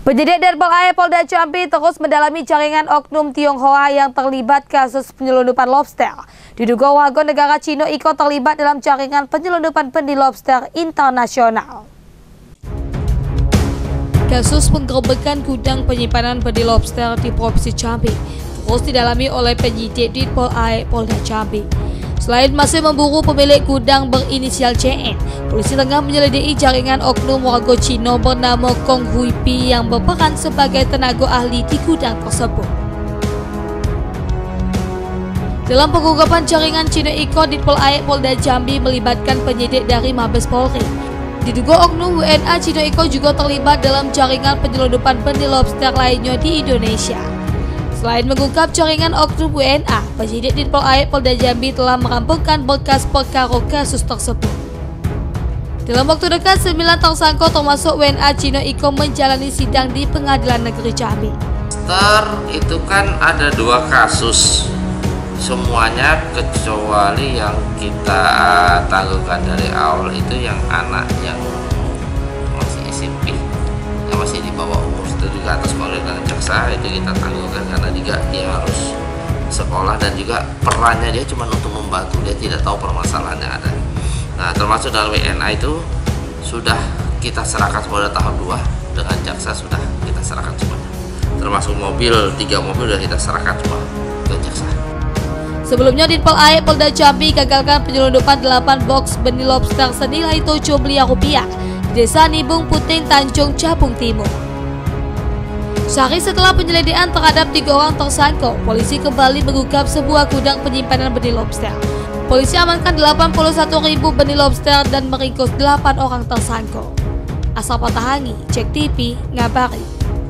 Penyidik Dirpol-AE Polda Jambi terus mendalami jaringan oknum Tionghoa yang terlibat kasus penyelundupan lobster. Diduga warga negara Cina ikut terlibat dalam jaringan penyelundupan benih lobster internasional. Kasus penggerebekan gudang penyimpanan benih lobster di Provinsi Jambi terus didalami oleh penyidik Dirpol-AE Polda Jambi. Selain masih memburu pemilik gudang berinisial CN, polisi tengah menyelidiki jaringan oknum warga Cina bernama Kong Hui Pi yang berperan sebagai tenaga ahli di gudang tersebut. Dalam pengungkapan jaringan Cina Iko, Dirpol-AE Polda Jambi melibatkan penyidik dari Mabes Polri. Diduga oknum WNA Cina Iko juga terlibat dalam jaringan penyelundupan benih lobster lainnya di Indonesia. Selain mengungkap jaringan oknum WNA, penyidik Dirpol-AE Polda Jambi telah merampungkan berkas perkara kasus tersebut. Dalam waktu dekat, 9 tersangka termasuk WNA Cina Iko menjalani sidang di Pengadilan Negeri Jambi. Itu kan ada 2 kasus, semuanya kecuali yang kita tangguhkan dari awal itu yang anak yang masih SMP, yang masih di bawah umur, itu juga atas koridor jaksa itu kita tangguhkan karena juga dia harus sekolah dan juga perannya dia cuma untuk membantu, dia tidak tahu permasalahan yang ada. Nah, termasuk dalam WNA itu sudah kita serahkan pada tahap 2 dengan jaksa, sudah kita serahkan semuanya. Termasuk mobil, 3 mobil sudah kita serahkan semua ke jaksa. Sebelumnya, Dirpol-AE Polda Jambi gagalkan penyelundupan 8 box benih lobster senilai 7 miliar rupiah di Desa Nibung Puting, Tanjung Jabung Timur. Sehari setelah penyelidikan terhadap 3 orang tersangka, polisi kembali mengungkap sebuah gudang penyimpanan benih lobster. Polisi amankan 81.000 benih lobster dan meringkus 8 orang tersangka. Asal Patahangi, Cek TV, ngabari.